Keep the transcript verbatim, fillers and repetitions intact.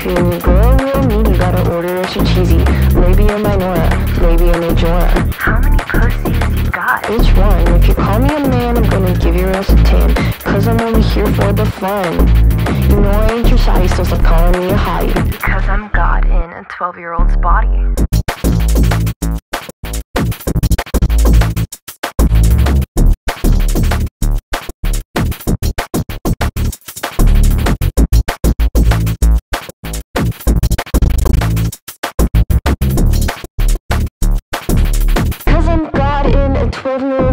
feeding you. Girl, real meat, you gotta order extra cheesy. Maybe a minora, maybe a majora. How many pussies you got? Which one? If you call me a man, I'm gonna give your ass a ten. Cause I'm only here for the fun. You know I ain't your shy, so stop calling me a hottie. Because I'm God in a twelve-year-old's body. Cause I'm God in a twelve-year-old